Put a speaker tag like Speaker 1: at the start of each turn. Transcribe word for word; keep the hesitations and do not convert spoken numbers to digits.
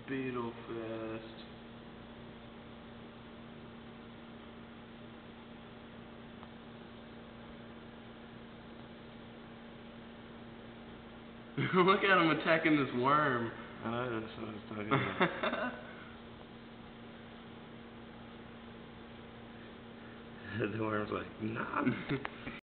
Speaker 1: Beetle Fest. Look at him attacking this worm.
Speaker 2: I know, that's what I was talking about. The worm's like, nah.